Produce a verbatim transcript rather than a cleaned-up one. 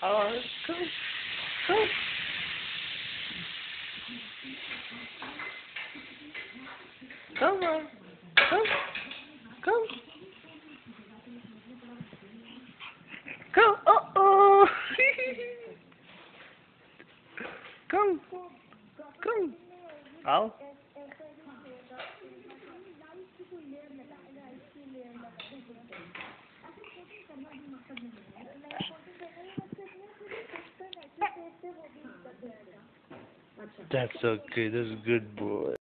Oh, go, go. Come on. Go. Go. Go. Oh, oh. Come. Come. Al. That's okay. That's a good boy.